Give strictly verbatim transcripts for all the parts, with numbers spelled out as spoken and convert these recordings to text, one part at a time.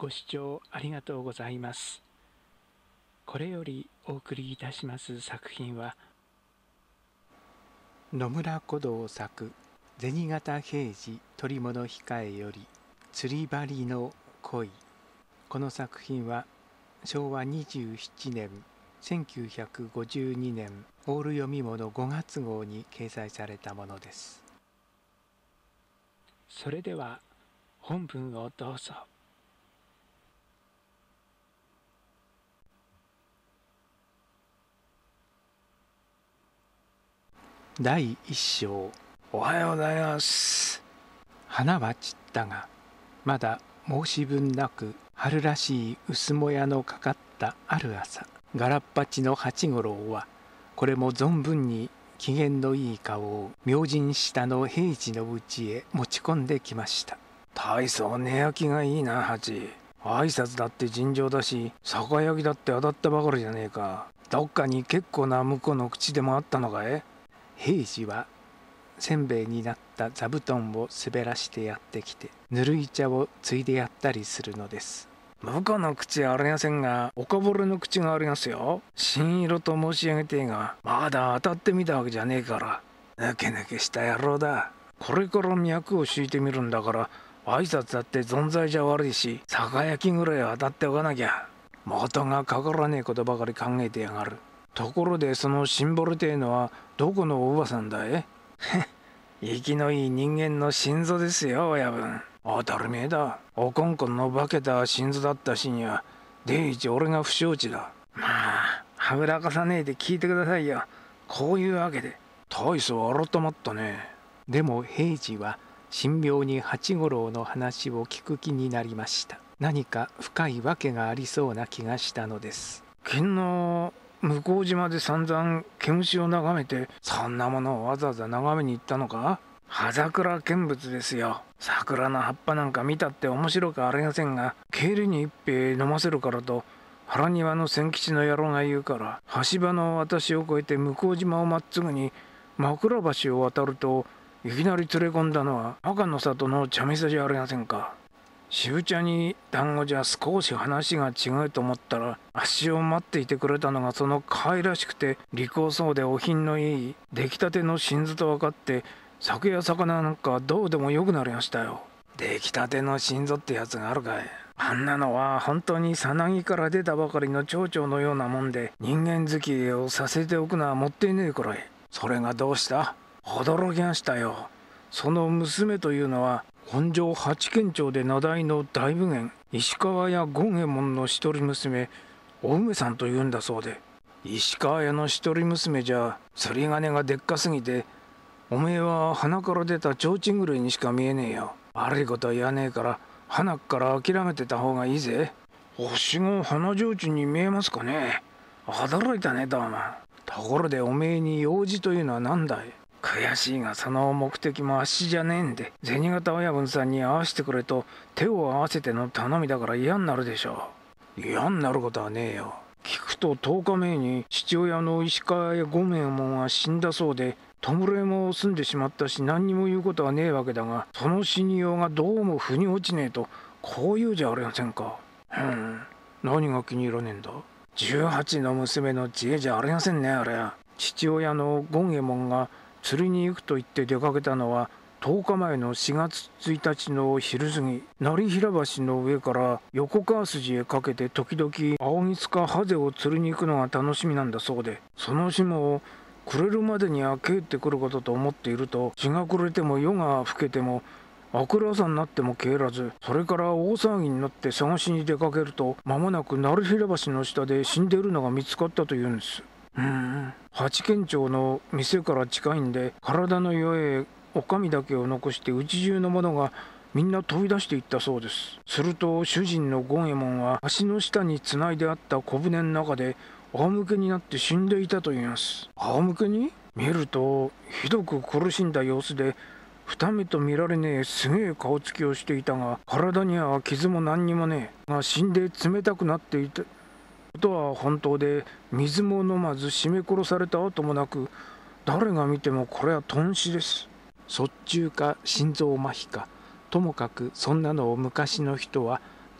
ご視聴ありがとうございます。これよりお送りいたします作品は、野村古道作銭形平次捕物控えより釣り針の恋。この作品はしょうわにじゅうななねんせんきゅうひゃくごじゅうにねんオール読み物ごがつ号に掲載されたものです。それでは本文をどうぞ。だいいっ章。おはようございます。花は散ったが、まだ申し分なく春らしい薄もやのかかったある朝、ガラッパチの八五郎はこれも存分に機嫌のいい顔を明神下の平次の家へ持ち込んできました。大層寝焼きがいいな、八。挨拶だって尋常だし、酒焼きだって当たったばかりじゃねえか。どっかに結構な婿の口でもあったのかい？平次はせんべいになった座布団を滑らしてやってきて、ぬるい茶をついでやったりするのです。婿の口はありませんが、おかぼれの口がありますよ。新色と申し上げてえが、まだ当たってみたわけじゃねえから。ぬけぬけした野郎だ。これから脈を敷いてみるんだから、挨拶だって存在じゃ悪いし、酒焼きぐらいは当たっておかなきゃ。元がかからねえことばかり考えてやがる。ところでそのシンボルてえのはどこのおばさんだい？生きのいい人間の心臓ですよ、親分。当たり前だ。おこんこんの化けた心臓だったしには、第一俺が不承知だ。まあ、はぐらかさねえで聞いてくださいよ。こういうわけで。大層改まったね。でも平次は神妙に八五郎の話を聞く気になりました。何か深いわけがありそうな気がしたのです。昨日向島で散々毛虫を眺めて、そんなものをわざわざ眺めに行ったのか？葉桜見物ですよ。桜の葉っぱなんか見たって面白くありませんが、帰りに一杯飲ませるからと原庭の千吉の野郎が言うから、橋場の私を越えて向島をまっつぐに枕橋を渡るといきなり連れ込んだのは赤の里の茶店じゃありませんか。渋茶に団子じゃ少し話が違うと思ったら、足を待っていてくれたのがその可愛らしくて利口そうでお品のいい出来たての心臓と分かって、酒や魚なんかどうでもよくなりましたよ。出来たての心臓ってやつがあるかい。あんなのは本当にさなぎから出たばかりの蝶々のようなもんで、人間付き合いをさせておくのはもっていねえくらい。それがどうした？驚きましたよ。その娘というのは本庄八軒町で名代の大武元石川屋権右衛門の一人娘お梅さんというんだそうで、石川屋の一人娘じゃ釣り鐘がでっかすぎて、おめえは鼻から出た提灯ぐらいにしか見えねえよ。悪いことは言わねえから鼻から諦めてた方がいいぜ。星が鼻提灯に見えますかね。驚いたねどうも。ところでおめえに用事というのは何だい？悔しいがその目的もあっしじゃねえんで、銭形親分さんに会わせてくれと手を合わせての頼みだから嫌になるでしょう。嫌になることはねえよ。聞くととおかめいに父親の石川屋権右衛門は死んだそうで、弔いも済んでしまったし何にも言うことはねえわけだが、その死にようがどうも腑に落ちねえとこう言うじゃありませんか。うん、何が気に入らねえんだ？じゅうはちの娘の知恵じゃありませんね。あれは父親の権右衛門が釣りに行くと言って出かけたのはとおかまえのしがつついたちの昼過ぎ、成平橋の上から横川筋へかけて時々青みつかハゼを釣りに行くのが楽しみなんだそうで、その日も暮れるまでには帰ってくることと思っていると、日が暮れても夜が更けても明くる朝になっても帰らず、それから大騒ぎになって探しに出かけると、間もなく成平橋の下で死んでいるのが見つかったというんです。うーん、八軒町の店から近いんで、体の弱えおかみだけを残して家中の者がみんな飛び出していったそうです。すると主人の権右衛門は橋の下につないであった小舟の中で仰向けになって死んでいたと言います。仰向けに？見るとひどく苦しんだ様子で、二目と見られねえすげえ顔つきをしていたが、体には傷も何にもねえが、死んで冷たくなっていたことは本当で、水も飲まず絞め殺された後もなく、誰が見てもこれは頓死です。卒中か心臓麻痺か、ともかくそんなのを昔の人は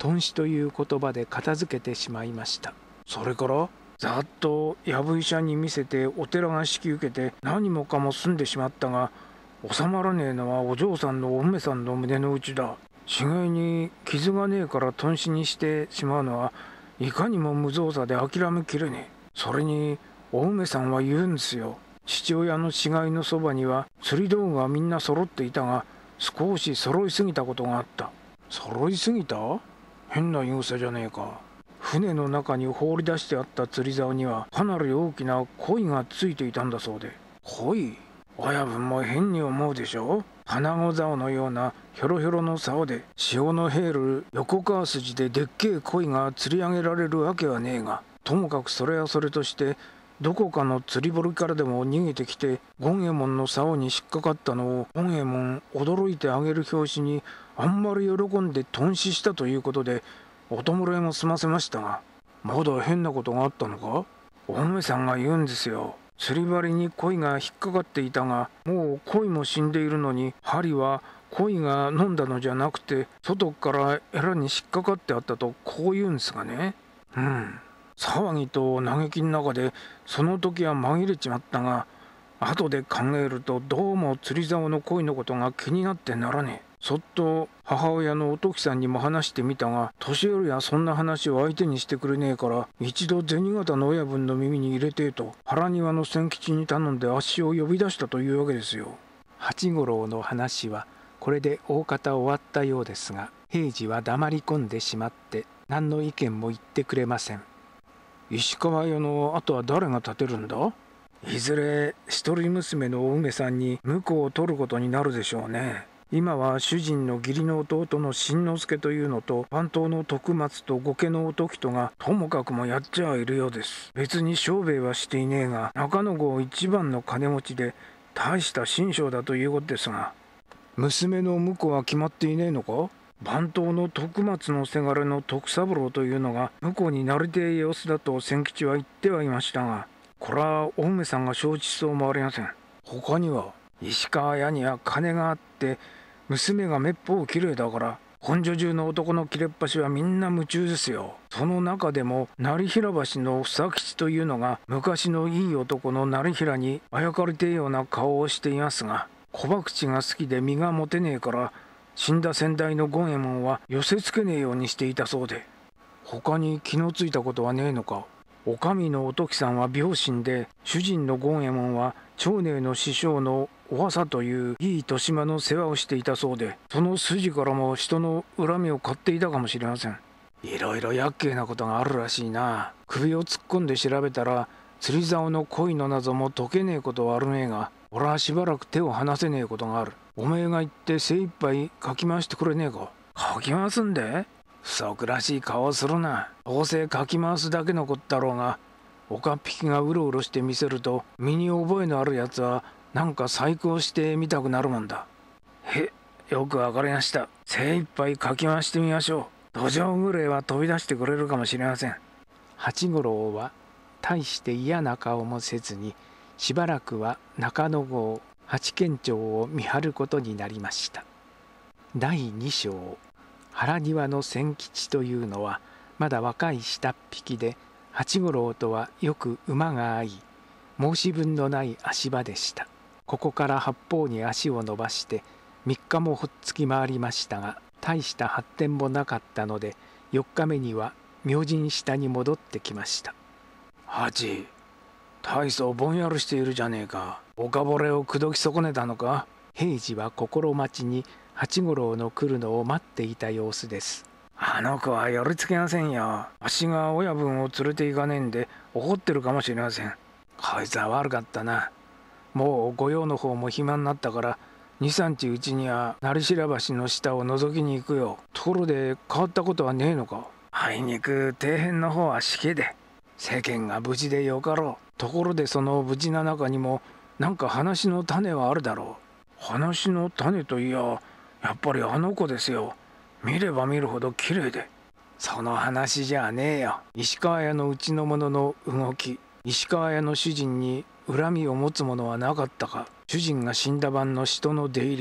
頓死という言葉で片付けてしまいました。それからざっと藪医者に見せてお寺が引き受けて何もかも済んでしまったが、収まらねえのはお嬢さんのお梅さんの胸の内だ。死骸に傷がねえから頓死にしてしまうのはいかにも無造作で諦めきれねえ。それにお梅さんは言うんですよ。父親の死骸のそばには釣り道具がみんな揃っていたが、少し揃いすぎたことがあった。揃いすぎた？変な言い草じゃねえか。船の中に放り出してあった釣り竿にはかなり大きな鯉がついていたんだそうで。鯉？親分も変に思うでしょ。花子竿のようなひょろひょろの竿で潮の入る横川筋ででっけえ鯉が釣り上げられるわけはねえが、ともかくそれはそれとしてどこかの釣り堀からでも逃げてきて権右衛門の竿に引っかかったのを権右衛門驚いてあげる拍子にあんまり喜んで頓死したということでお弔いも済ませましたが、まだ変なことがあったのか？お梅さんが言うんですよ。釣り針に鯉が引っかかっていたが、もう鯉も死んでいるのに針は鯉が飲んだのじゃなくて外からエラに引っかかってあったとこう言うんですがね。うん、騒ぎと嘆きの中でその時は紛れちまったが、後で考えるとどうも釣り竿の鯉のことが気になってならねえ。そっと母親のおときさんにも話してみたが、年寄りはそんな話を相手にしてくれねえから一度銭形の親分の耳に入れてえと原庭の千吉に頼んであっしを呼び出したというわけですよ。八五郎の話はこれで大方終わったようですが、平次は黙り込んでしまって何の意見も言ってくれません。石川屋の後は誰が立てるんだ？いずれ一人娘のお梅さんに婿を取ることになるでしょうね。今は主人の義理の弟の新之助というのと番頭の徳松と後家のお時とがともかくもやっちゃいるようです。別に商売はしていねえが中野郷一番の金持ちで大した身上だということですが、娘の婿は決まっていねえのか？番頭の徳松のせがれの徳三郎というのが婿になりてえ様子だと千吉は言ってはいましたが、これはお梅さんが承知そうもありません。他には石川屋には金があって娘がめっぽう綺麗だから本所中の男の切れっ端はみんな夢中ですよ。その中でも成平橋の房吉というのが昔のいい男の成平にあやかりてえような顔をしていますが、小博打が好きで身が持てねえから死んだ先代の権右衛門は寄せつけねえようにしていたそうで。他に気のついたことはねえのか？お上のおときさんは病身で、主人の権右衛門は長寧の師匠のお朝といういい年島の世話をしていたそうで、その筋からも人の恨みを買っていたかもしれません。いろいろ厄介なことがあるらしいな。首を突っ込んで調べたら釣り竿の恋の謎も解けねえことはあるねえが、俺はしばらく手を離せねえことがある。おめえが言って精一杯かき回してくれねえか？かき回すんで？不足らしい顔をするな。どうせかき回すだけのことだろうが、岡っ引きがうろうろしてみせると身に覚えのあるやつはなんか細工をしてみたくなるもんだ。へ、よくわかりました。精一杯かき回してみましょう。土壌ぐらいは飛び出してくれるかもしれません。八五郎は大して嫌な顔もせずにしばらくは中野郷八軒町を見張ることになりました。だいに章、原庭の千吉というのはまだ若い下っ引きで、八五郎とはよく馬が合い申し分のない足場でした。ここから八方に足を伸ばしてみっかもほっつき回りましたが、大した発展もなかったのでよっかめには明神下に戻ってきました。八、大層ぼんやりしているじゃねえか。岡惚れを口説き損ねたのか？平次は心待ちに八五郎の来るのを待っていた様子です。あの子は寄りつけませんよ。あっしが親分を連れて行かねえんで怒ってるかもしれません。こいつは悪かったな。もう御用の方も暇になったから二三日うちには成白橋の下を覗きに行くよ。ところで変わったことはねえのか？あいにく底辺の方は死刑で世間が無事でよかろう。ところでその無事な中にもなんか話の種はあるだろう。話の種といややっぱりあの子ですよ。見れば見るほど綺麗で。その話じゃねえよ。石川屋のうちの者の動き、石川屋の主人に恨みを持つものはなかったか？主人が死んだ晩の人の出入り、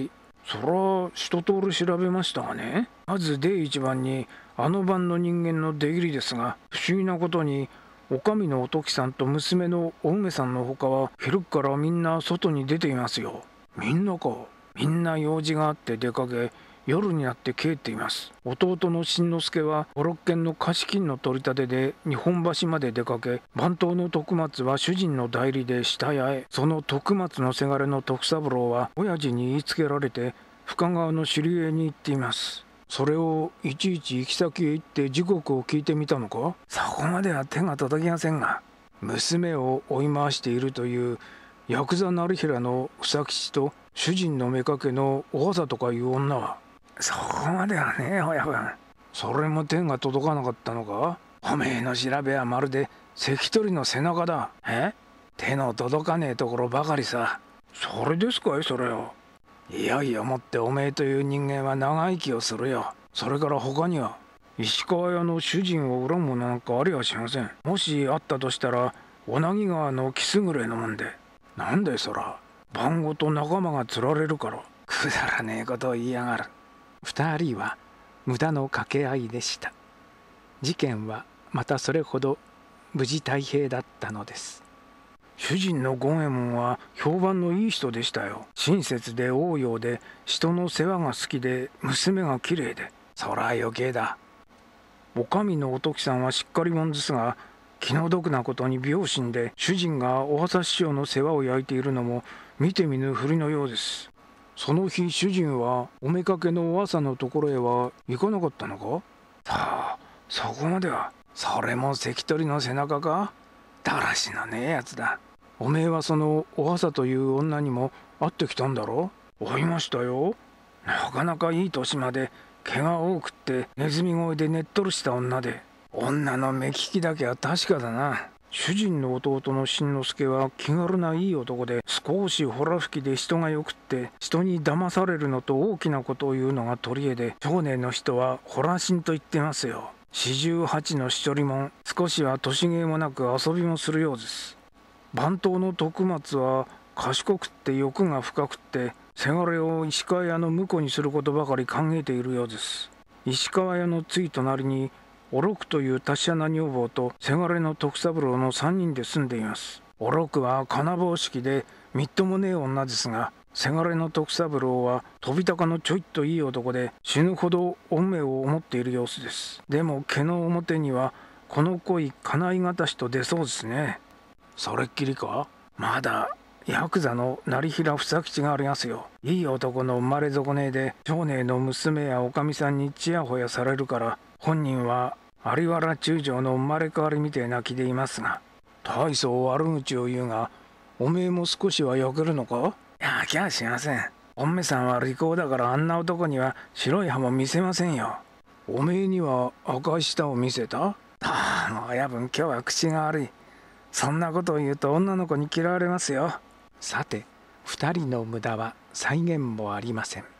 そら一通り調べましたがね、まず第一番にあの晩の人間の出入りですが、不思議なことにお上のおときさんと娘のお梅さんのほかは昼からみんな外に出ていますよ。みんなか。みんな用事があって出かけ、夜になって帰っています。弟の新之助は五六軒の貸金の取り立てで日本橋まで出かけ、番頭の徳松は主人の代理で下屋へ。その徳松のせがれの徳三郎は親父に言いつけられて深川の知り合いに行っています。それをいちいち行き先へ行って時刻を聞いてみたのか。そこまでは手が届きませんが、娘を追い回しているというヤクザ成平の房吉と主人の妾のお朝とかいう女は、そこまではねえ親分。それも手が届かなかったのか。おめえの調べはまるで関取の背中だ。え手の届かねえところばかりさ。それですかいそれを。いよいよもっておめえという人間は長生きをするよ。それから他には石川屋の主人を恨むものなんかありはしません。もしあったとしたら小名木川のキスぐらいのもんで。なんでそら番ごと仲間が釣られるから。くだらねえことを言いやがる。二人は無駄の掛け合いでした。事件はまたそれほど無事太平だったのです。主人の権右衛門は評判のいい人でしたよ。親切で応用で人の世話が好きで娘がきれいで。そら余計だ。お上のおときさんはしっかり者ですが、気の毒なことに病身で、主人がお朝師匠の世話を焼いているのも見て見ぬふりのようです。その日主人はおめかけのお朝のところへは行かなかったのか。さあそこまでは。それも関取の背中か。だらしのねえやつだ。おめえはそのお朝という女にも会ってきたんだろ。会いましたよ。なかなかいい年まで毛が多くってネズミ声でねっとりした女で、女の目利きだけは確かだな。主人の弟の新之助は気軽ないい男で、少しほら吹きで人がよくって人に騙されるのと大きなことを言うのが取り柄で、町内の人はほらしんと言ってますよ。四十八の一人も少しは年げもなく遊びもするようです。番頭の徳松は賢くって欲が深くって、せがれを石川屋の婿にすることばかり考えているようです。石川屋のつい隣におろくという達者な女房とせがれの徳三郎のさんにんで住んでいます。おろくは金棒式でみっともねえ女ですが、せがれの徳三郎は飛び高のちょいっといい男で、死ぬほど恩命を思っている様子です。でも毛の表にはこの恋金井方しと出そうですね。それっきりか。まだヤクザの成平房吉がありますよ。いい男の生まれ損ねで、町内の娘やおかみさんにちやほやされるから、本人は有原中将の生まれ変わりみてえな気でいますが、大層悪口を言うが、おめえも少しは焼けるのか。焼きゃしません。おめさんは利口だから、あんな男には白い歯も見せませんよ。おめえには赤い舌を見せた。ああ、もう親分今日は口が悪い。そんなことを言うと女の子に嫌われますよ。さて二人の無駄は際限もありません。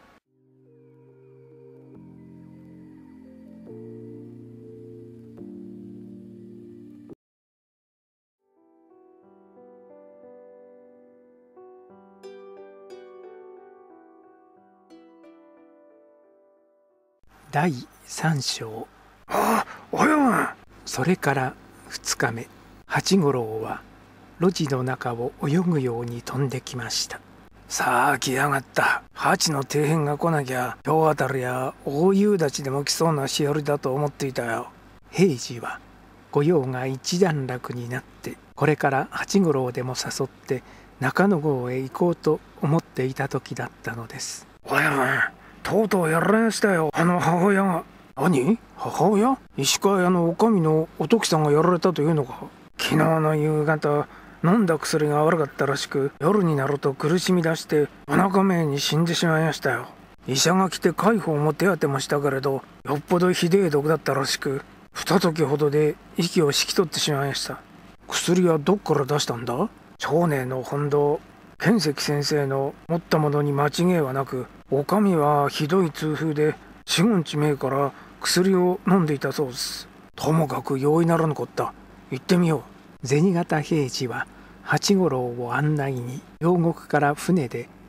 だいさん章。ああ、およ。それからふつかめ、八五郎は路地の中を泳ぐように飛んできました。さあ来やがった。八の底辺が来なきゃ今日あたりや大夕立でも来そうなしおりだと思っていたよ。平次は御用が一段落になって、これから八五郎でも誘って中野郷へ行こうと思っていた時だったのです。おやまん、とうとうやられましたよ、あの母親が。何？母親？石川屋のおかみのおときさんがやられたというのか。昨日の夕方飲んだ薬が悪かったらしく、夜になると苦しみ出してお腹めに死んでしまいましたよ。医者が来て介抱も手当てもしたけれど、よっぽどひでえ毒だったらしく、二時ほどで息を引き取ってしまいました。薬はどっから出したんだ？町内の本堂剣石先生の持ったものに間違いはなく、おかみはひどい痛風で四五日前から薬を飲んでいたそうです。ともかく容易ならぬこった。行ってみよう。銭形平次は八五郎を案内に両国から船で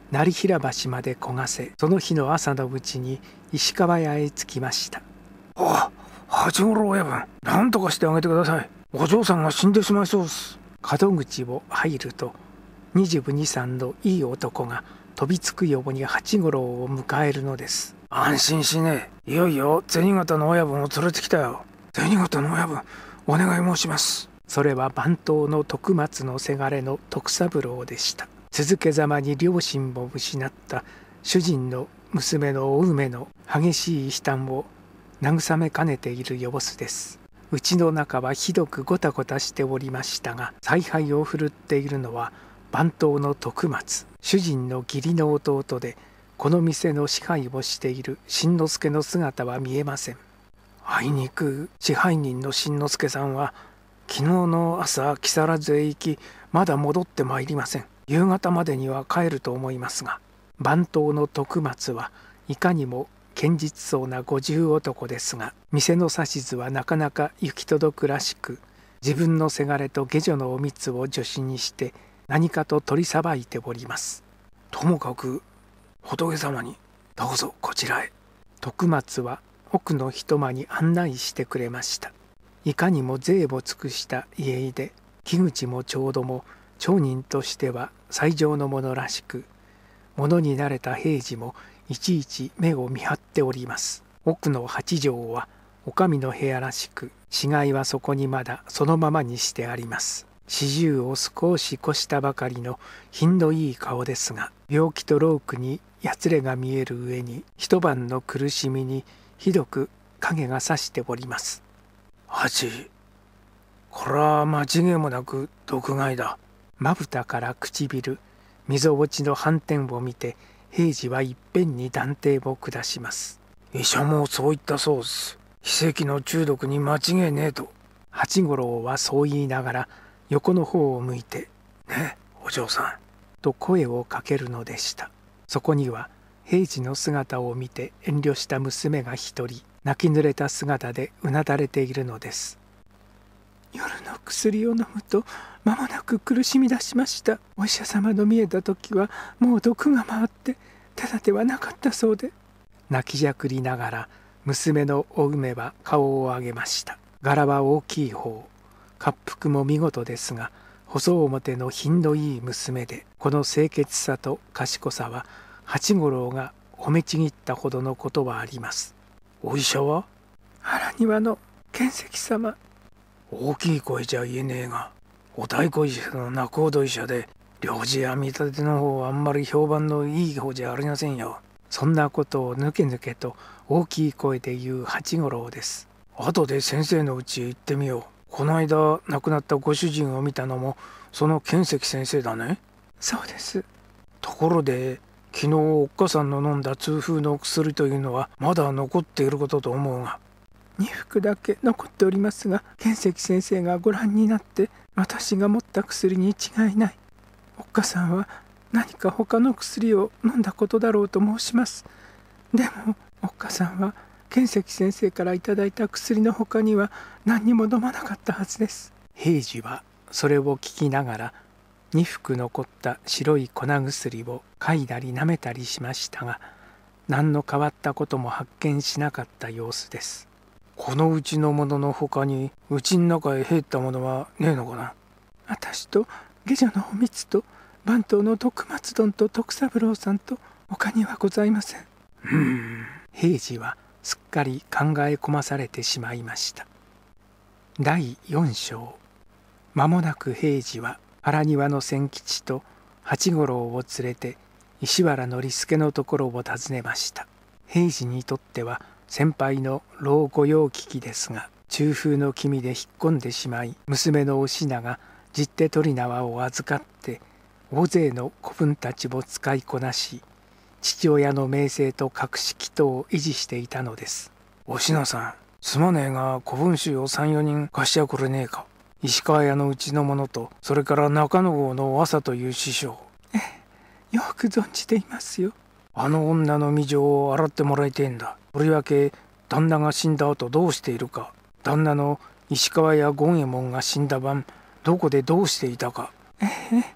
成平橋まで焦がせ、その日の朝のうちに石川屋へ着きました。 あ、八五郎親分、なんとかしてあげてください。お嬢さんが死んでしまいそうです。 門口を入ると、二十二三のいい男が飛びつくように八五郎を迎えるのです。 安心しねえ。いよいよ銭形の親分を連れてきたよ。銭形の親分、お願い申します。 それは番頭の徳松のせがれの徳三郎でした。続けざまに両親を失った主人の娘のお梅の激しい悲嘆を慰めかねている様子です。うちの中はひどくごたごたしておりましたが、采配を振るっているのは番頭の徳松、主人の義理の弟で、この店の支配をしている新之助の姿は見えません。 あいにく支配人の新之助さんは昨日の朝木更津へ行き、まだ戻ってまいりません。夕方までには帰ると思いますが。 番頭の徳松はいかにも堅実そうな五十男ですが、店の指図はなかなか行き届くらしく、自分のせがれと下女のおみつを助手にして何かと取りさばいております。 ともかく仏様にどうぞこちらへ。 徳松は奥の一間に案内してくれました。いかにも贅を尽くした家で、木口もちょうども町人としては最上のものらしく、物に慣れた平次もいちいち目を見張っております。奥の八畳はお上の部屋らしく、死骸はそこにまだそのままにしてあります。四十を少し越したばかりの品のいい顔ですが、病気と老苦にやつれが見える上に、一晩の苦しみにひどく影がさしております。 八、これは間違いもなく毒害だ。 まぶたから唇、みぞおちの斑点を見て、平次はいっぺんに断定を下します。 医者もそう言ったそうです。秘跡の中毒に間違いねえと。 八五郎はそう言いながら横の方を向いて、 ねえお嬢さん、 と声をかけるのでした。そこには平次の姿を見て遠慮した娘が一人、泣き濡れた姿でうなだれているのです。夜の薬を飲むと間もなく苦しみ出しました。お医者様の見えた時はもう毒が回って手立てはなかったそうで。泣きじゃくりながら娘のお梅は顔を上げました。柄は大きい方、恰幅も見事ですが、細表の品のいい娘で、この清潔さと賢さは八五郎が褒めちぎったほどのことはあります。 お医者は原庭の賢石様。 大きい声じゃ言えねえが、お太鼓医者の仲人医者で、領事や見立ての方はあんまり評判のいい方じゃありませんよ。 そんなことをぬけぬけと大きい声で言う八五郎です。 後で先生のうちへ行ってみよう。この間亡くなったご主人を見たのもその賢石先生だね。 そうです。 ところで昨日おっかさんの飲んだ痛風の薬というのはまだ残っていることと思うが。 に服だけ残っておりますが、賢石先生がご覧になって私が持った薬に違いない。おっかさんは何か他の薬を飲んだことだろうと申します。でもおっかさんは賢石先生からいただいた薬の他には何にも飲まなかったはずです。平次はそれを聞きながらに服残った白い粉薬を嗅いだり舐めたりしましたが、何の変わったことも発見しなかった様子です。 このうちのものの他にうちの中へ入ったものはねえのかな。 私と下女のおみつと番頭の徳松丼と徳三郎さんと他にはございません。 うーん。 平次はすっかり考え込まされてしまいました。だいよん章。間もなく平次は原庭の千吉と八五郎を連れて石原の利助のところを訪ねました。平次にとっては先輩の老御用聞きですが、中風の気味で引っ込んでしまい、娘のお品がじって取り縄を預かって大勢の子分たちを使いこなし、父親の名声と隠し祈祷を維持していたのです。 お品さん、すまねえが子分衆をさんよにん貸してはくれねえか。石川屋のうちの者と、それから中野郷の朝という師匠。 ええ、よく存じていますよ。 あの女の身情を洗ってもらいてえんだ。とりわけ旦那が死んだ後どうしているか、旦那の石川屋権右衛門が死んだ晩どこでどうしていたか。 ええ、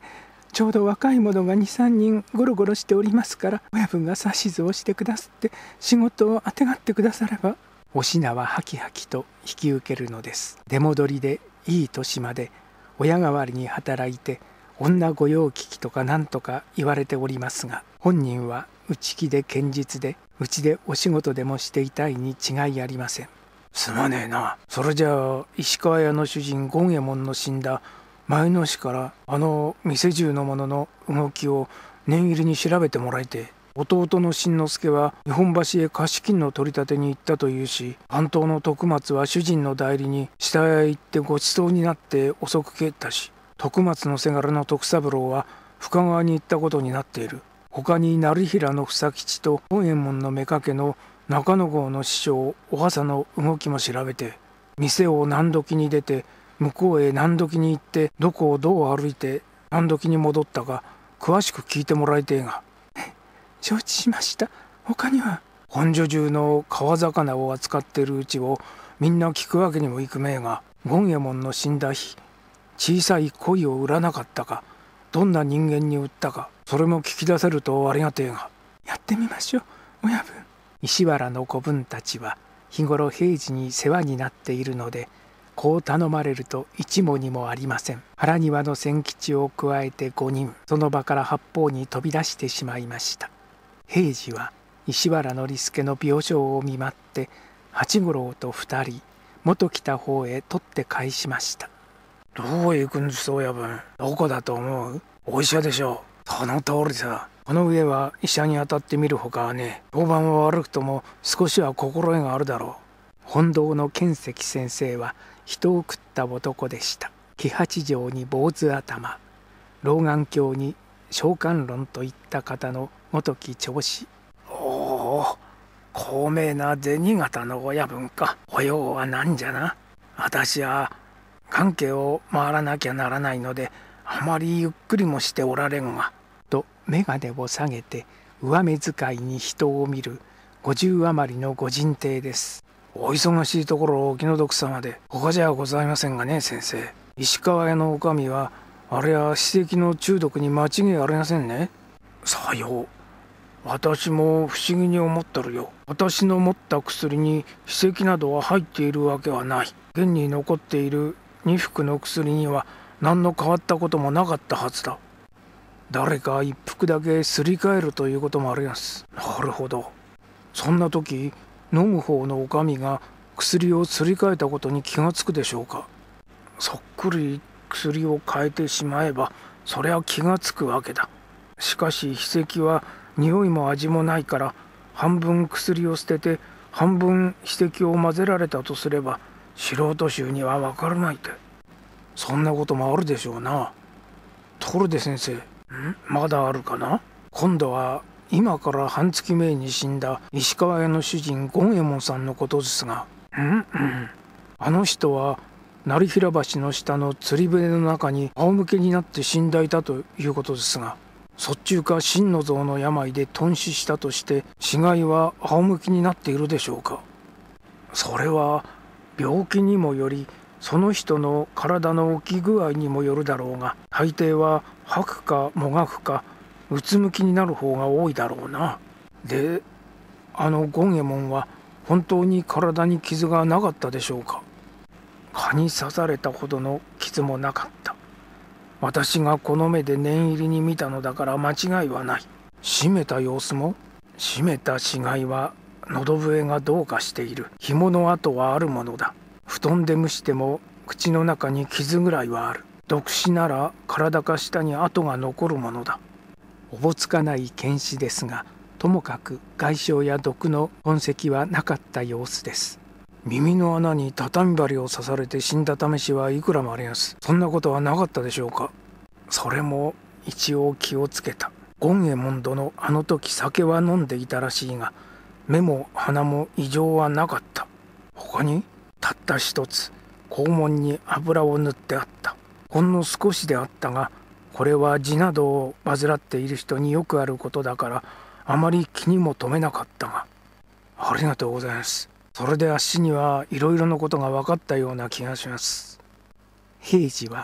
ちょうど若い者がにさんにんゴロゴロしておりますから、親分が指図をしてくだすって仕事をあてがってくだされば。お品はハキハキと引き受けるのです。出戻りでいい年まで親代わりに働いて女御用聞きとかなんとか言われておりますが、本人は内気で堅実で、うちでお仕事でもしていたいに違いありません。 すまねえな。それじゃあ石川屋の主人権右衛門の死んだ前の日からあの店中の者の動きを念入りに調べてもらいて。弟の新之助は日本橋へ貸金の取り立てに行ったというし、担当の徳松は主人の代理に下屋へ行ってごちそうになって遅く帰ったし、徳松のせがれの徳三郎は深川に行ったことになっている。他に成平の房吉と本右衛門の妾の中野郷の師匠お朝の動きも調べて、店を何時に出て向こうへ何時に行ってどこをどう歩いて何時に戻ったか詳しく聞いてもらいてえが。 承知しました。他には？ 本所中の川魚を扱っているうちをみんな聞くわけにもいくめえが、権右衛門の死んだ日、小さい鯉を売らなかったか、どんな人間に売ったか、それも聞き出せるとありがてえが。 やってみましょう、親分。石原の子分たちは日頃平次に世話になっているので、こう頼まれると一も二もありません。原庭の千吉を加えてごにん、その場から八方に飛び出してしまいました。平次は石原紀助の病床を見舞って八五郎と二人元来た方へ取って返しました。 どうへ行くんです親分。どこだと思う？お医者でしょう。その通りさ。この上は医者に当たってみるほかはね。評判は悪くとも少しは心得があるだろう。本堂の剣石先生は人を食った男でした。喜八条に坊主頭、老眼鏡に召喚論といった方の元木長子。 おお、高名な銭形の親分か。お用はなんじゃな。私は関係を回らなきゃならないのであまりゆっくりもしておられんが。 と眼鏡を下げて上目遣いに人を見る五十余りの御人邸です。 お忙しいところをお気の毒様で他じゃございませんがね先生。石川屋の女将はあれは歯石の中毒に間違いありませんね。さよう。私も不思議に思ってるよ。私の持った薬に歯石などは入っているわけはない。現に残っているに服の薬には何の変わったこともなかったはずだ。誰か一服だけすり替えるということもあります。なるほど。そんな時飲む方の女将が薬をすり替えたことに気がつくでしょうか。そっくり薬を変えてしまえばそりゃ気がつくわけだ。しかし歯石は匂いも味もないから、半分薬を捨てて半分歯石を混ぜられたとすれば素人衆には分かるまいて。そんなこともあるでしょうな。ところで先生、んまだあるかな。今度は今から半月前に死んだ石川屋の主人権右衛門さんのことですが、うんうんあの人は成平橋の下の釣り船の中に仰向けになって死んでいたということですが、そっちゅうか心の臓の病で頓死したとして死骸は仰向きになっているでしょうか。それは病気にもよりその人の体の起き具合にもよるだろうが、大抵は吐くかもがくかうつむきになる方が多いだろうな。で、あの権右衛門は本当に体に傷がなかったでしょうか。蚊に刺されたほどの傷もなかった。私がこの目で念入りに見たのだから間違いはない。締めた様子も、締めた死骸は喉笛がどうかしている。紐の跡はあるものだ。布団で蒸しても口の中に傷ぐらいはある。毒死なら体か下に跡が残るものだ。 おぼつかない検視ですが、ともかく外傷や毒の痕跡はなかった様子です。 耳の穴に畳針を刺されて死んだ試しはいくらもあります。そんなことはなかったでしょうか。それも一応気をつけた。権右衛門殿、あの時酒は飲んでいたらしいが、目も鼻も異常はなかった。他にたった一つ肛門に油を塗ってあった。ほんの少しであったが、これは痔などを患っている人によくあることだからあまり気にも留めなかったが。ありがとうございます。それであっしにはいろいろなことが分かったような気がします。 平次は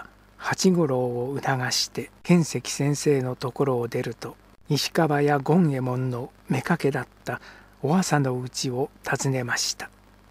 八五郎を促して剣石先生のところを出ると、石川や権右衛門の妾だったお朝のうちを訪ねました。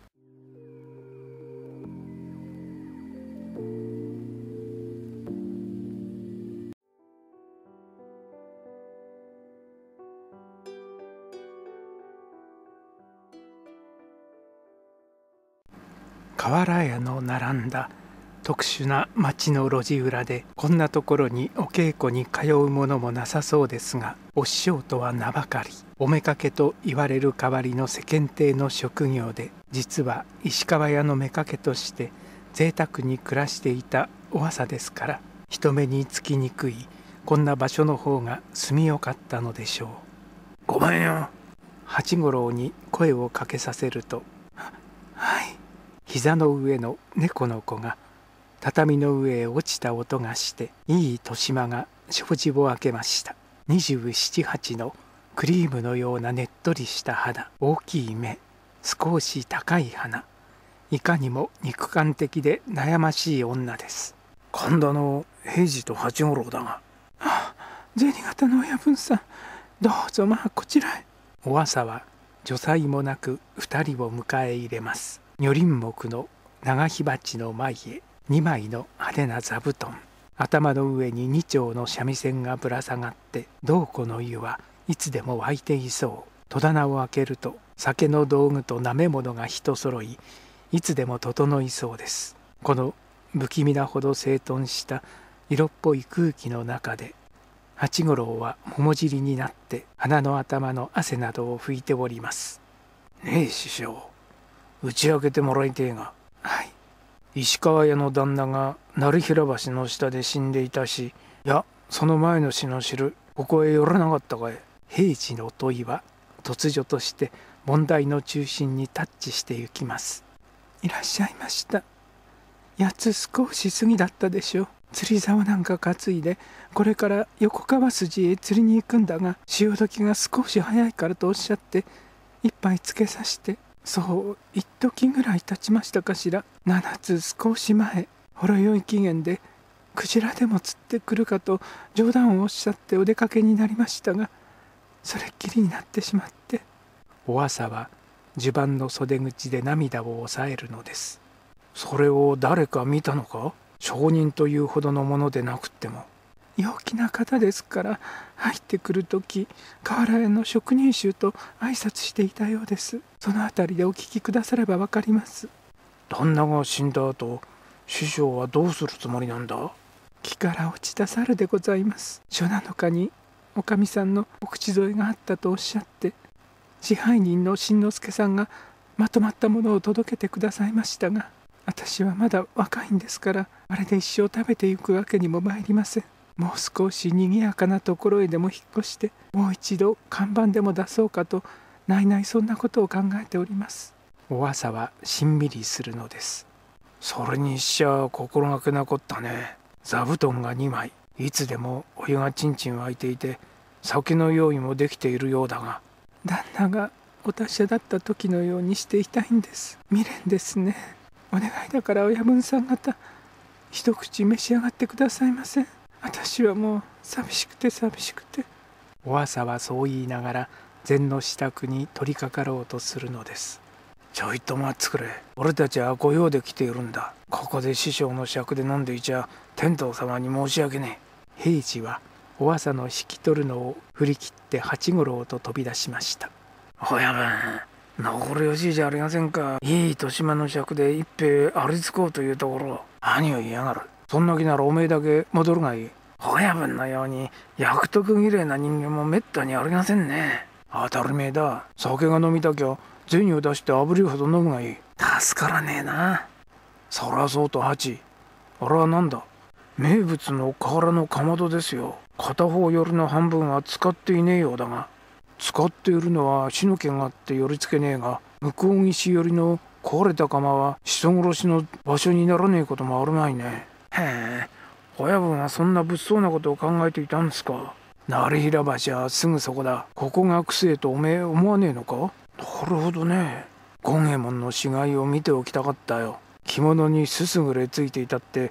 瓦屋の並んだ特殊な町の路地裏で、こんなところにお稽古に通うものもなさそうですが、お師匠とは名ばかり、お妾と言われる代わりの世間体の職業で、実は石川屋の妾として贅沢に暮らしていたお朝ですから、人目につきにくいこんな場所の方が住みよかったのでしょう。 ごめんよ。 八五郎に声をかけさせると、は、はい。膝の上の猫の子が畳の上へ落ちた音がして、いい豊島が障子を開けました。二十七八のクリームのようなねっとりした肌、大きい目、少し高い鼻、いかにも肉感的で悩ましい女です。 神田の平次と八五郎だが。 ああ、銭形の親分さん、どうぞまあこちらへ。お朝は助才もなく二人を迎え入れます。女林木の長火鉢の前へ二枚の派手な座布団、頭の上に二丁の三味線がぶら下がって、銅壺の湯はいつでも沸いていそう。戸棚を開けると酒の道具となめ物が一揃い、いつでも整いそうです。この不気味なほど整頓した色っぽい空気の中で、八五郎は桃尻になって鼻の頭の汗などを拭いております。 ねえ師匠、打ち明けてもらいてえが。 はい。 石川屋の旦那が成平橋の下で死んでいたし、いやその前の死の知る、ここへ寄らなかったかい。 平次の問いは突如として問題の中心にタッチしてゆきます。いらっしゃいました。やつ少し過ぎだったでしょう。釣り竿なんか担いでこれから横川筋へ釣りに行くんだが、潮時が少し早いからとおっしゃって一杯つけさして、そう一時ぐらい経ちましたかしら。七つ少し前、ほろ酔い期限でクジラでも釣ってくるかと冗談をおっしゃってお出かけになりましたが、それっきりになってしまって。お朝は襦袢の袖口で涙を抑えるのです。 それを誰か見たのか。証人というほどのものでなくっても。 陽気な方ですから、入ってくるとき瓦屋の職人衆と挨拶していたようです。そのあたりでお聞きくださればわかります。 旦那が死んだ後、師匠はどうするつもりなんだ。 木から落ちた猿でございます。初七日におかみさんのお口添えがあったとおっしゃって、支配人の新之助さんがまとまったものを届けてくださいましたが、私はまだ若いんですから、あれで一生食べていくわけにも参りません。もう少しにぎやかなところへでも引っ越して、もう一度看板でも出そうかと、ないないそんなことを考えております。お朝はしんみりするのです。 それにしちゃ心がけなこったね。座布団がにまい、いつでもお湯がちんちん沸いていて、酒の用意もできているようだが。 旦那がお達者だった時のようにしていたいんです。未練ですね。お願いだから親分さん方、一口召し上がってくださいません。私はもう寂しくて寂しくて。お朝はそう言いながら膳の支度に取り掛かろうとするのです。 ちょいと待ってくれ。俺たちは御用で来ているんだ。ここで師匠の酌で飲んでいちゃ天道様に申し訳ねえ。平次はお朝の引き取るのを振り切って八五郎と飛び出しました。 親分、残るよしいじゃありませんか。いい豊島の酌で一杯ありつこうというところ、何を言いやがる。そんな気ならおめえだけ戻るがいい。親分のように役得綺麗な人間もめったにありませんね。当たり前だ。酒が飲みたきゃ銭を出して炙りほど飲むがいい。助からねえな。そらそうとハチ、あれはなんだ。名物の瓦のかまどですよ。片方寄りの半分は使っていねえようだが、使っているのは死の気があって寄りつけねえが、向こう岸寄りの壊れた釜は人殺しの場所にならねえこともあるまいね。へえ、親分はそんな物騒なことを考えていたんですか。成平橋はすぐそこだ。ここがくせえとおめえ思わねえのか。なるほどね。権右衛門の死骸を見ておきたかったよ。着物にすすぐれついていたって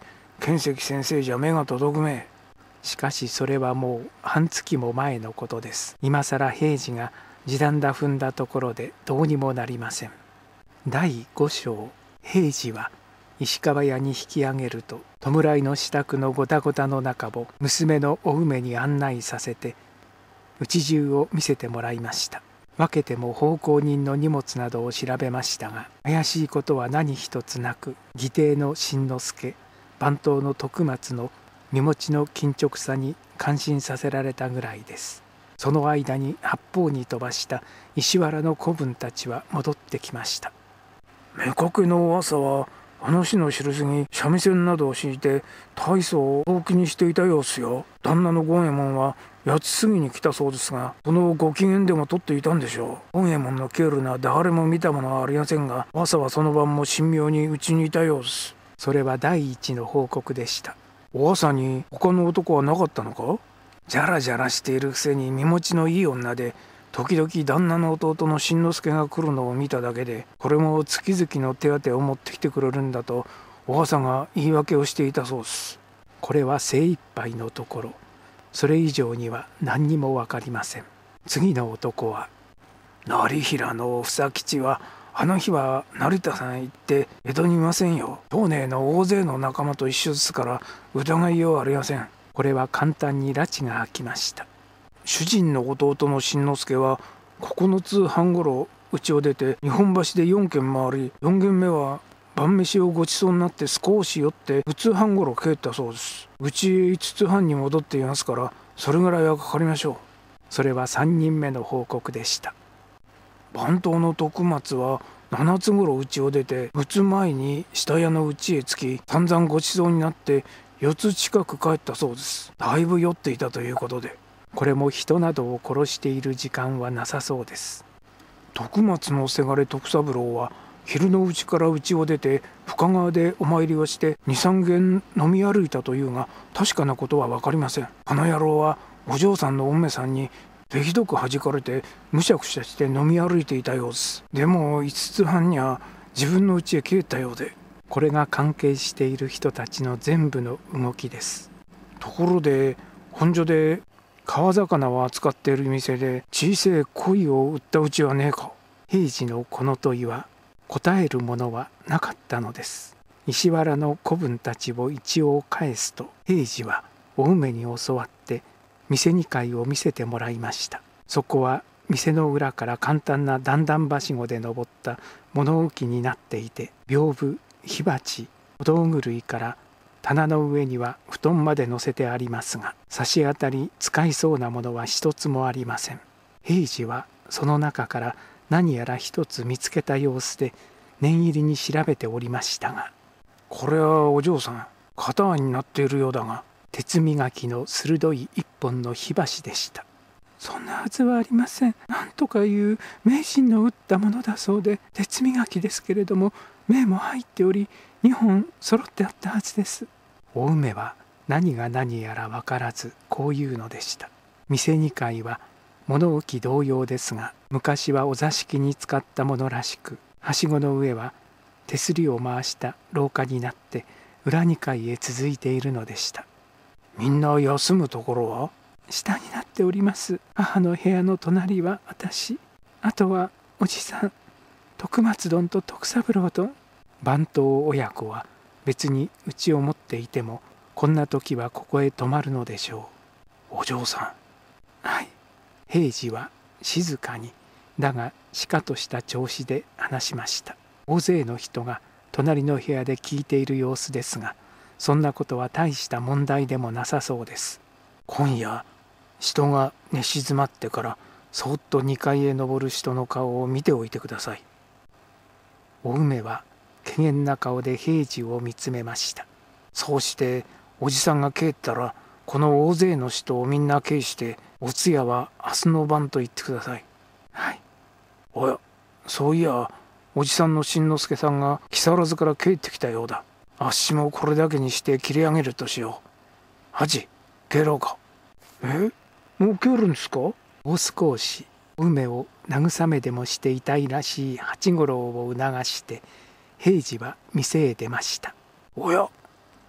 剣石先生じゃ目が届くめ。 しかしそれはもう半月も前のことです。今さら平次が地団だ踏んだところでどうにもなりません。だいご章、平次は石川屋に引き上げると、弔いの支度のごたごたの中を娘のお梅に案内させて、家中を見せてもらいました。分けても奉公人の荷物などを調べましたが、怪しいことは何一つなく、義弟の新之助、番頭の徳松の身持ちの緊直さに感心させられたぐらいです。その間に八方に飛ばした石原の子分たちは戻ってきました。 妾のお朝はあの日の昼過ぎ、三味線などを敷いて大層を大きにしていた様子よ。旦那の権右衛門は八つ過ぎに来たそうですが、そのご機嫌でも取っていたんでしょう。権右衛門のケールな誰も見たものはありませんが、朝はその晩も神妙にうちにいたようです。 それは第一の報告でした。 お朝に他の男はなかったのか。じゃらじゃらしているくせに身持ちのいい女で、時々旦那の弟の新之助が来るのを見ただけで、これも月々の手当を持ってきてくれるんだとお朝が言い訳をしていたそうです。 これは精一杯のところ、それ以上には何にも分かりません。次の男は、 成平の房吉はあの日は成田さん行って江戸にいませんよ。当寧の大勢の仲間と一緒ですから疑いようありません。 これは簡単に拉致が開きました。 主人の弟の新之助はここのつはんごろ家を出て日本橋でよんけん回り、よん軒目は晩飯をごちそうになって少し寄ってうつはんごろ帰ったそうです。うちへいつつはんに戻っていますから、それぐらいはかかりましょう。 それはさんにんめの報告でした。 番頭の徳松はしちつごろ家を出てぶつまえに下屋の家へ着き、散々ごちそうになってよつ近く帰ったそうです。だいぶ酔っていたということで、 これも人などを殺している時間はなさそうです。 徳松のせがれ徳三郎は昼のうちから家を出て深川でお参りをしてにさん軒飲み歩いたというが、確かなことは分かりません。あの野郎はお嬢さんのお梅さんに手ひどく弾かれてむしゃくしゃして飲み歩いていたようです。でもいつつはんには自分の家へ帰ったようで、 これが関係している人たちの全部の動きです。 ところで本所で川魚を扱っている店で小さい鯉を売ったうちはねえか。 平次のこの問いは答えるものはなかったのです。石原の子分たちを一応返すと、平次はお梅に教わって店にかいを見せてもらいました。そこは店の裏から簡単な段々はしごで登った物置になっていて、屏風、火鉢、小道具類から棚の上には布団まで乗せてありますが、差し当たり使いそうなものは一つもありません。平次はその中から何やら一つ見つけた様子で念入りに調べておりましたが、 これはお嬢さん、型案になっているようだが。 鉄磨きの鋭い一本の火箸でした。そんなはずはありません。なんとかいう名人の打ったものだそうで、鉄磨きですけれども銘も入っておりにほん揃ってあったはずです。お梅は何が何やら分からずこう言うのでした。店にかいは物置同様ですが、昔はお座敷に使ったものらしく、はしごの上は手すりを回した廊下になって裏にかいへ続いているのでした。 みんな休むところは下になっております。母の部屋の隣は私、あとはおじさん、徳松どんと徳三郎どん。番頭親子は別に家を持っていてもこんな時はここへ泊まるのでしょう。お嬢さん。はい。平次は静かにだがしかとした調子で話しました。大勢の人が隣の部屋で聞いている様子ですが、そんなことは大した問題でもなさそうです。 今夜人が寝静まってからそっとにかいへ登る人の顔を見ておいてください。 お梅は怪げな顔で平次を見つめました。 そうしておじさんが帰ったら、この大勢の人をみんな帰してお通夜は明日の晩と言ってください。 はい。 おや、そういやおじさんの新之助さんが木更津から帰ってきたようだ。あっしもこれだけにして切り上げるとしよう。ハチ、帰ろうか。え、もう帰るんですか。もう少し梅を慰めでもしていたいらしい八五郎を促して平次は店へ出ました。 おや、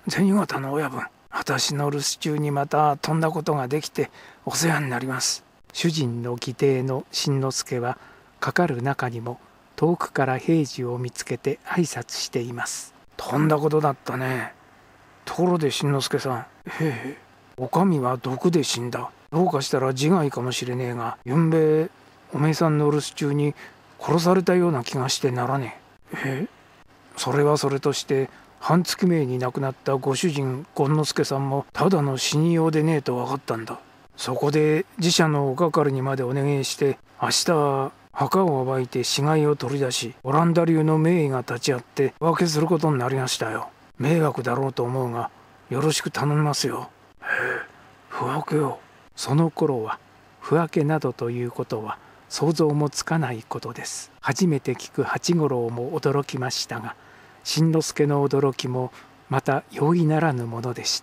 銭形の親分、私の留守中にまた飛んだことができてお世話になります。 主人の義弟の新之助はかかる中にも遠くから平次を見つけて挨拶しています。 飛んだことだったね。ところで新之助さん、へえ、お上は毒で死んだ。どうかしたら自害かもしれねえが、ゆんべおめえさんの留守中に殺されたような気がしてならねえ。えそれはそれとして半月前に亡くなったご主人権之助さんもただの死にようでねえと分かったんだ。そこで自社のお係にまでお願いして、明日は墓を暴いて死骸を取り出し、オランダ流の名医が立ち会ってお分けすることになりましたよ。迷惑だろうと思うがよろしく頼みますよ。へえ、不分けよ。 その頃は不分けなどということは想像もつかないことです。初めて聞く八五郎も驚きましたが、新之助の驚きもまた容易ならぬものでした。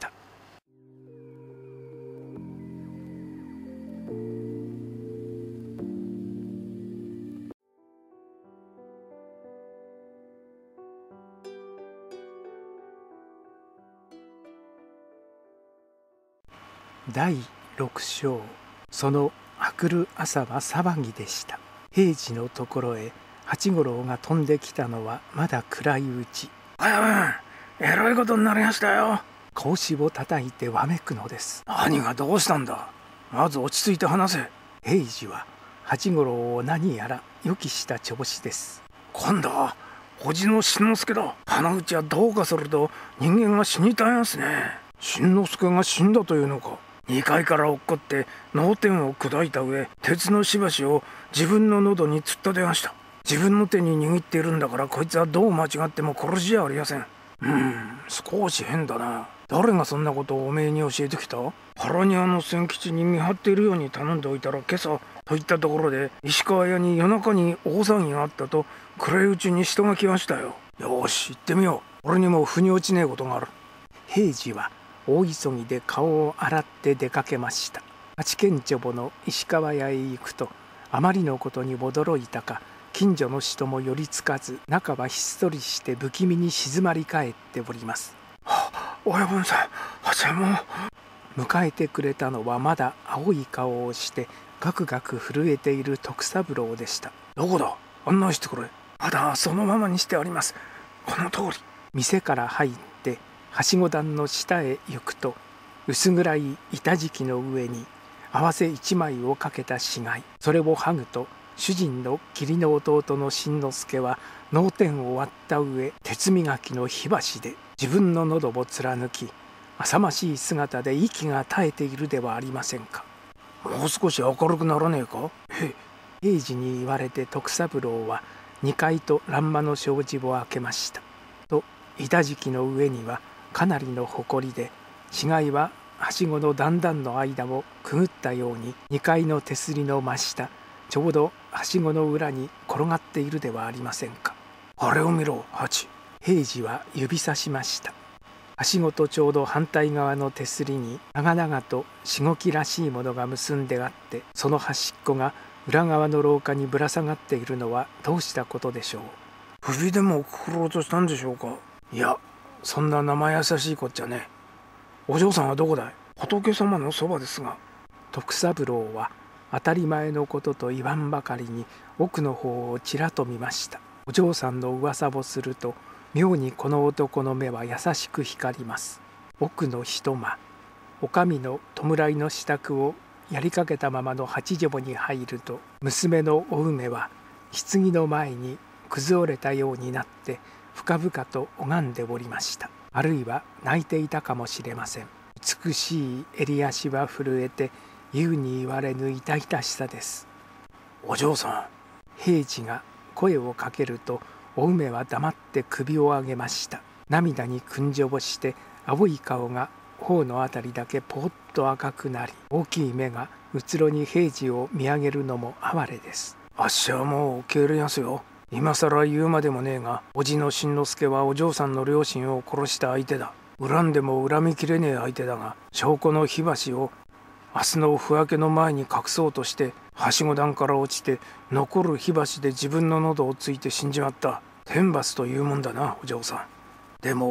だいろく章、その明くる朝は騒ぎでした。平次のところへ八五郎が飛んできたのはまだ暗いうち。 親分、えらいことになりましたよ。 格子を叩いてわめくのです。 何がどうしたんだ。まず落ち着いて話せ。 平次は八五郎を何やら予期した調子です。 今度は叔父の新之助だ。鼻口はどうかすると人間が死にたいますね。新之助が死んだというのか。にかいから落っこって脳天を砕いた上、鉄のしばしを自分の喉に突っ立てました。自分の手に握っているんだから、こいつはどう間違っても殺しじゃありません。うーん、少し変だな。誰がそんなことをおめえに教えてきた？原庭の千吉に見張っているように頼んでおいたら、今朝といったところで石川屋に夜中に大騒ぎがあったと暗いうちに人が来ましたよ。よし、行ってみよう。俺にも腑に落ちねえことがある。 平次は大急ぎで顔を洗って出かけました。八軒町の石川屋へ行くと、あまりのことに驚いたか、近所の人も寄りつかず、中はひっそりして不気味に静まり返っております。 はあ、親分さん、あちらも。 迎えてくれたのはまだ青い顔をしてガクガク震えている徳三郎でした。 どこだ、案内してくれ。まだそのままにしてあります。この通り。 店から入ってはしご段の下へ行くと、薄暗い板敷きの上に合わせ一枚をかけた死骸、それを剥ぐと主人の義理の弟の新之助は脳天を割った上、鉄磨きの火箸で自分の喉を貫き、浅ましい姿で息が絶えているではありませんか。 もう少し明るくならねえか。へ平次に言われて徳三郎はにかいと欄間の障子を開けました。と板敷きの上にはかなりの埃で、死骸ははしごの段々の間をくぐったようににかいの手すりの真下、ちょうどはしごの裏に転がっているではありませんか。 あれを見ろ、ハチ。 平次は指さしました。はしごとちょうど反対側の手すりに長々としごきらしいものが結んであって、その端っこが裏側の廊下にぶら下がっているのはどうしたことでしょう。 首でもくくろうとしたんでしょうか。いや、そんな生優しいこっちゃね。お嬢さんはどこだい。仏様のそばですが。 徳三郎は当たり前のことと言わんばかりに奥の方をちらと見ました。お嬢さんの噂をすると、妙にこの男の目は優しく光ります。奥の一間、お上の弔いの支度をやりかけたままの八畳に入ると、娘のお梅は棺の前に崩れたようになって深々と拝んでおりました。あるいは泣いていたかもしれません。美しい襟足は震えて言うに言われぬ痛々しさです。 お嬢さん。 平次が声をかけると、お梅は黙って首を上げました。涙に訓助をして青い顔が頬のあたりだけぽっと赤くなり、大きい目がうつろに平次を見上げるのも哀れです。 あっしはもう受け入れやすよ。今さら言うまでもねえが、叔父の新之助はお嬢さんの両親を殺した相手だ。恨んでも恨みきれねえ相手だが、証拠の火箸を明日の不明けの前に隠そうとして、はしご段から落ちて残る火箸で自分の喉をついて死んじまった。天罰というもんだな、お嬢さん。でも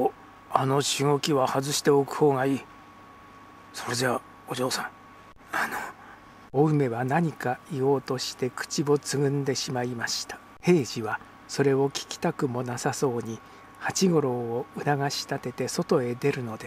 あのしごきは外しておく方がいい。それじゃあお嬢さん、あのお梅は何か言おうとして口をつぐんでしまいました。平次はそれを聞きたくもなさそうに八五郎を促し立てて外へ出るのです。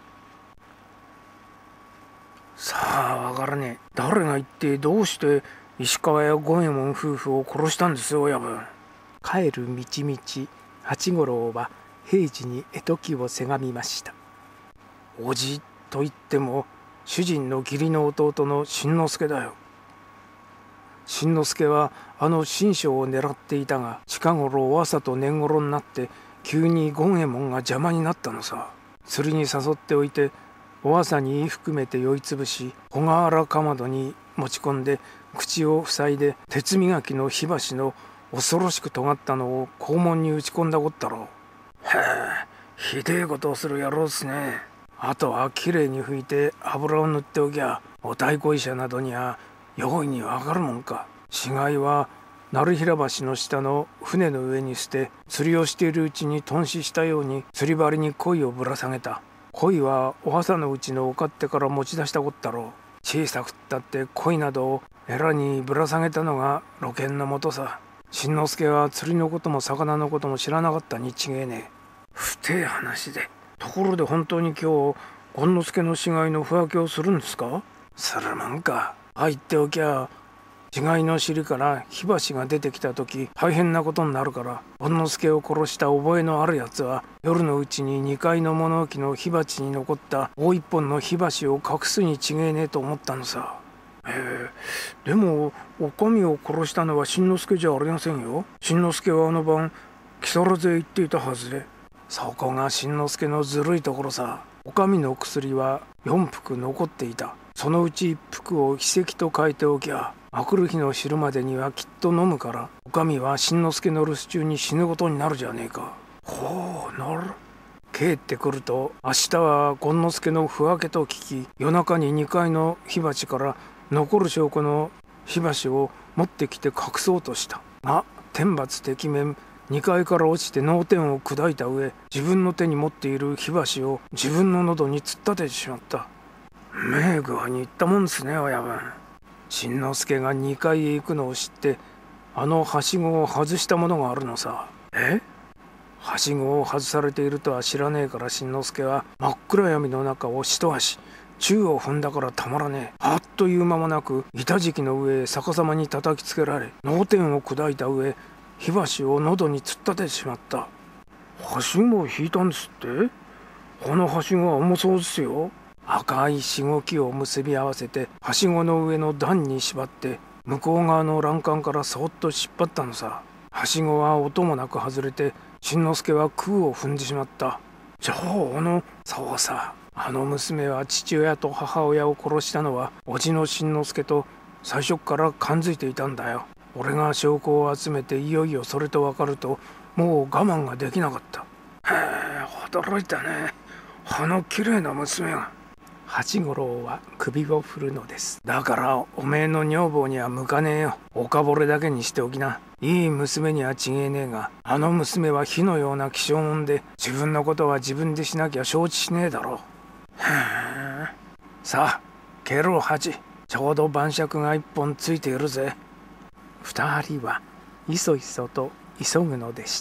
さあ分からねえ。誰が言ってどうして石川や五右衛門夫婦を殺したんですよ親分。 帰る道々八五郎は平次に絵解きをせがみました。 おじと言っても主人の義理の弟の新之助だよ。新之助はあの新章を狙っていたが、近頃お朝と年頃になって急に五右衛門が邪魔になったのさ。釣りに誘っておいてお朝に言い含めて酔いつぶし、小河原かまどに持ち込んで口を塞いで鉄磨きの火箸の恐ろしく尖ったのを肛門に打ち込んだこったろう。へえ、ひでえことをする野郎っすね。あとはきれいに拭いて油を塗っておきゃ、お太鼓医者などには容易にわかるもんか。死骸は鳴平橋の下の船の上に捨て、釣りをしているうちに頓死したように釣り針に鯉をぶら下げた。鯉はお朝のうちのお勝手から持ち出したこったろう。小さくったって鯉などをエラにぶら下げたのが露見のもとさ。新之助は釣りのことも魚のことも知らなかったに違えねえ。不定話で。ところで本当に今日権之助の死骸の不分けをするんですか。するもんか。入っておきゃ死骸の尻から火箸が出てきた時大変なことになるから、権之助を殺した覚えのあるやつは夜のうちににかいの物置の火鉢に残ったもう一本の火箸を隠すに違えねえと思ったのさ。へえ、でもお上を殺したのは新之助じゃありませんよ。新之助はあの晩木更津へ行っていたはずで。そこが新之助のずるいところさ。お上の薬はよん服残っていた。そのうちいっ服を秘跡と書いておきゃ、明くる日の昼までにはきっと飲むから、お上は新之助の留守中に死ぬことになるじゃねえか。ほうなる。帰ってくると明日は権之助の不分けと聞き、夜中ににかいの火鉢から残る証拠の火箸を持ってきて隠そうとしたが、天罰てきめんにかいから落ちて脳天を砕いた上、自分の手に持っている火箸を自分の喉に突っ立ててしまった。名具はに言ったもんですね親分。新之助がにかいへ行くのを知ってあのはしごを外したものがあるのさ。えはしごを外されているとは知らねえから、新之助は真っ暗闇の中を一足宙を踏んだからたまらねえ。あっという間もなく板敷きの上へ逆さまに叩きつけられ、脳天を砕いた上、火箸を喉に突っ立ててしまった。はしごを引いたんですって。このはしごは重そうですよ。赤いしごきを結び合わせてはしごの上の段に縛って向こう側の欄干からそっと引っ張ったのさ。はしごは音もなく外れて新之助は空を踏んでしまった。じゃああのそうさ、あの娘は父親と母親を殺したのは叔父の新之助と最初から感づいていたんだよ。俺が証拠を集めていよいよそれと分かるともう我慢ができなかった。へえ、驚いたね。あの綺麗な娘が。 八五郎は首を振るのです。 だからおめえの女房には向かねえよ。おかぼれだけにしておきな。いい娘には違えねえが、あの娘は火のような気性もんで、自分のことは自分でしなきゃ承知しねえだろう。へえ。さあケロ八、ちょうど晩酌が一本ついているぜ。 二人はいそいそと急ぐのでした。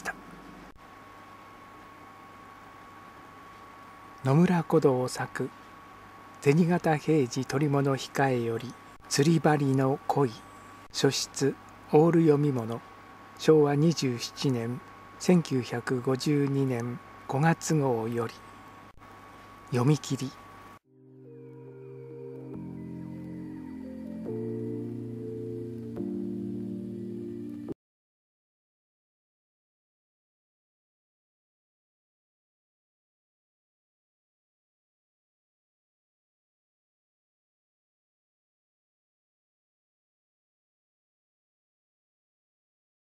野村古道作銭形平次捕物控えより釣り針の恋、書出オール読み物、しょうわにじゅうななねんせんきゅうひゃくごじゅうにねんごがつ号より。読み切り。